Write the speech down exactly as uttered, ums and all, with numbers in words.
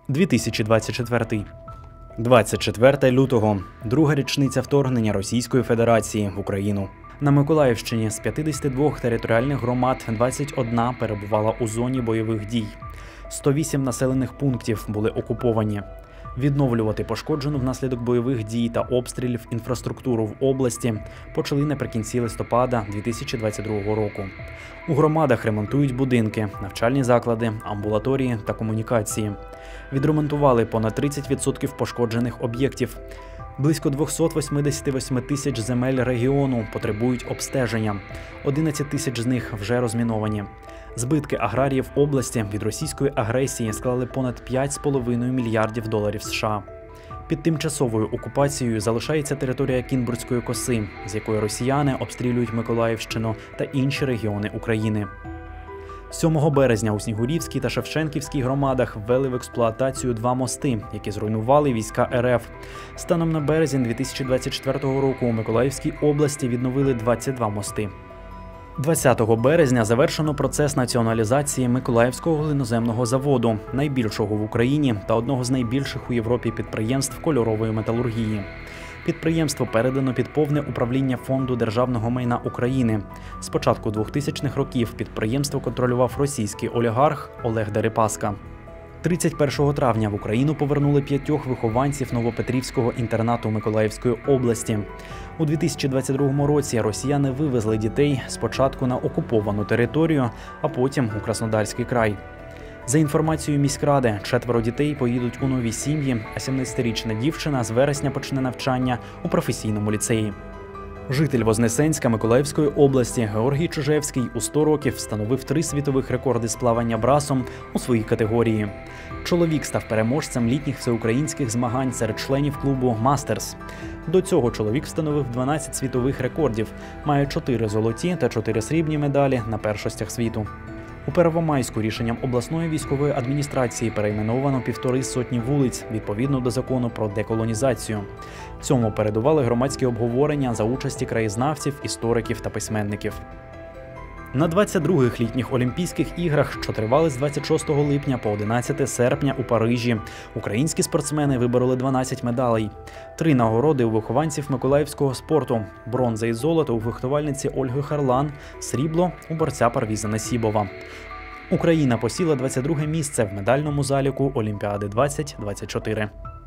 дві тисячі двадцять четвертий. двадцять четвертого лютого. Друга річниця вторгнення Російської Федерації в Україну. На Миколаївщині з п'ятдесяти двох територіальних громад двадцять одна перебувала у зоні бойових дій. сто вісім населених пунктів були окуповані. Відновлювати пошкоджену внаслідок бойових дій та обстрілів інфраструктуру в області почали наприкінці листопада дві тисячі двадцять другого року. У громадах ремонтують будинки, навчальні заклади, амбулаторії та комунікації. Відремонтували понад тридцять відсотків пошкоджених об'єктів. Близько двісті вісімдесят вісім тисяч земель регіону потребують обстеження. одинадцять тисяч з них вже розміновані. Збитки аграріїв області від російської агресії склали понад п'ять з половиною мільярдів доларів США. Під тимчасовою окупацією залишається територія Кінбурзької коси, з якої росіяни обстрілюють Миколаївщину та інші регіони України. сьомого березня у Снігурівській та Шевченківській громадах ввели в експлуатацію два мости, які зруйнували війська ер еф. Станом на березень дві тисячі двадцять четвертого року у Миколаївській області відновили двадцять два мости. двадцятого березня завершено процес націоналізації Миколаївського глиноземного заводу, найбільшого в Україні та одного з найбільших у Європі підприємств кольорової металургії. Підприємство передано під повне управління Фонду державного майна України. З початку двохтисячних років підприємство контролював російський олігарх Олег Дерипаска. тридцять першого травня в Україну повернули п'ятьох вихованців Новопетрівського інтернату Миколаївської області. У дві тисячі двадцять другому році росіяни вивезли дітей спочатку на окуповану територію, а потім у Краснодарський край. За інформацією міськради, четверо дітей поїдуть у нові сім'ї, а сімнадцятирічна дівчина з вересня почне навчання у професійному ліцеї. Житель Вознесенська Миколаївської області Георгій Чужевський у сто років встановив три світових рекорди з плавання брасом у своїй категорії. Чоловік став переможцем літніх всеукраїнських змагань серед членів клубу «Мастерс». До цього чоловік встановив дванадцять світових рекордів, має чотири золоті та чотири срібні медалі на першостях світу. У Первомайську рішенням обласної військової адміністрації перейменовано півтори сотні вулиць відповідно до закону про деколонізацію. Цьому передували громадські обговорення за участі краєзнавців, істориків та письменників. На двадцять других літніх Олімпійських іграх, що тривали з двадцять шостого липня по одинадцяте серпня у Парижі, українські спортсмени вибороли дванадцять медалей. Три нагороди у вихованців миколаївського спорту – бронза і золото у фехтувальниці Ольги Харлан, срібло у борця Парвіза Насібова. Україна посіла двадцять друге місце в медальному заліку Олімпіади двадцять двадцять чотири.